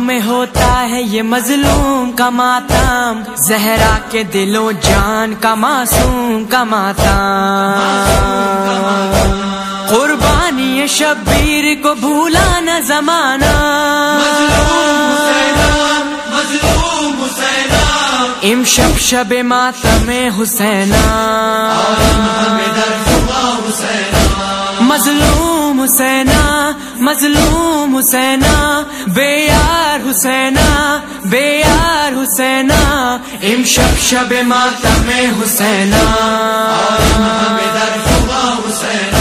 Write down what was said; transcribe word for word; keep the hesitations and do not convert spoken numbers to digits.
में होता है ये मजलूम का मातम, जहरा के दिलों जान का मासूम का मातम। कुर्बानी शब्बीर को भूला न जमाना, इमशब शब मातम हुसैना। मजलूम हुसैना, मजलूम हुसैना, बेयार हुसैना, बेयार हुसैना, इमशब शब मातम हुसैना।